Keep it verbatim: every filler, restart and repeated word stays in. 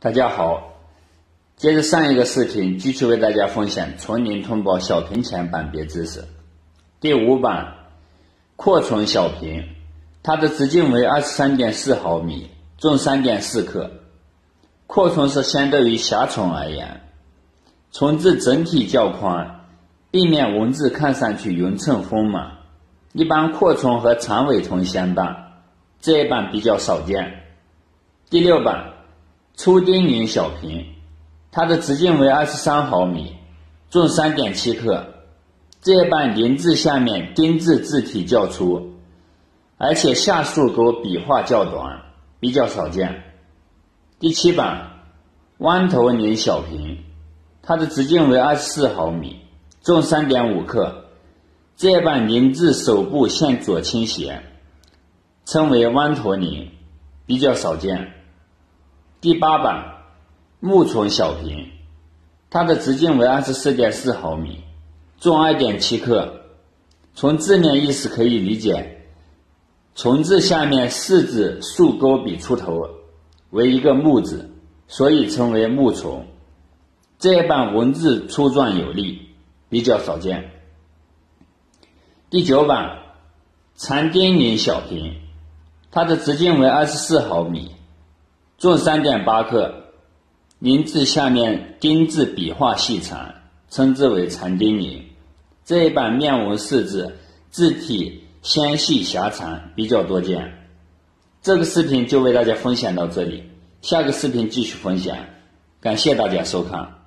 大家好，接着上一个视频，继续为大家分享纯银通宝小瓶前版别知识。第五版，扩存小瓶，它的直径为 二十三点四毫米，重 三点四克。扩存是相对于狭存而言，存字整体较宽，避免文字看上去匀称丰满。一般扩存和长尾存相伴，这一版比较少见。第六版，粗丁宁小瓶，它的直径为二十三毫米，重 三点七克。这一版宁字下面丁字字体较粗，而且下竖钩笔画较短，比较少见。第七版，弯头宁小瓶，它的直径为二十四毫米，重 三点五克。这一版宁字手部向左倾斜，称为弯头宁，比较少见。第八版，木存小瓶，它的直径为 二十四点四毫米，重 二点七克。从字面意思可以理解，存字下面四字竖钩笔出头为一个木字，所以称为木存。这一版文字粗壮有力，比较少见。第九版，长丁宁小瓶，它的直径为二十四毫米，重 三点八克。宁字下面丁字笔画细长，称之为长丁宁。这一版面纹四字，字体纤细狭长，比较多见。这个视频就为大家分享到这里，下个视频继续分享，感谢大家收看。